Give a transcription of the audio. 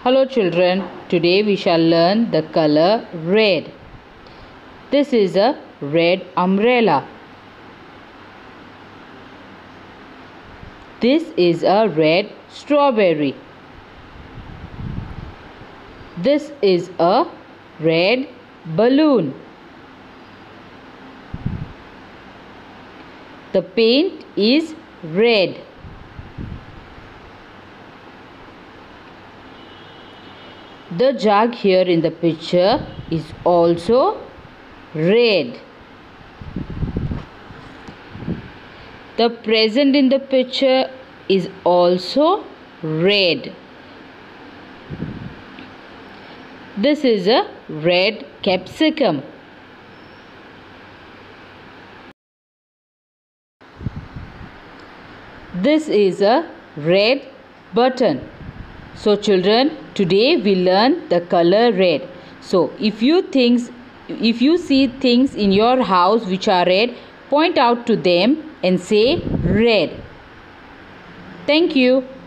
Hello children, today we shall learn the color red. This is a red umbrella. This is a red strawberry. This is a red balloon. The paint is red. The jug here in the picture is also red. The present in the picture is also red. This is a red capsicum. This is a red button. So children, today we learn the color red. So if you see things in your house which are red, point out to them and say red. Thank you.